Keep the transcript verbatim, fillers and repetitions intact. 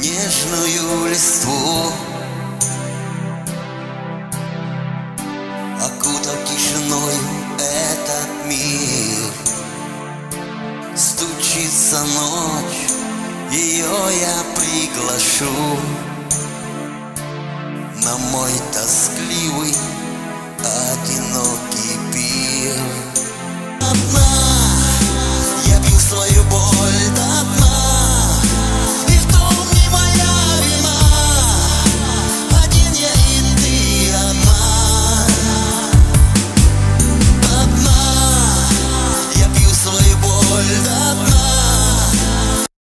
нежную листву, окутав тишиною этот мир. Стучится ночь, ее я приглашу на мой тоскливый, одинокий пир.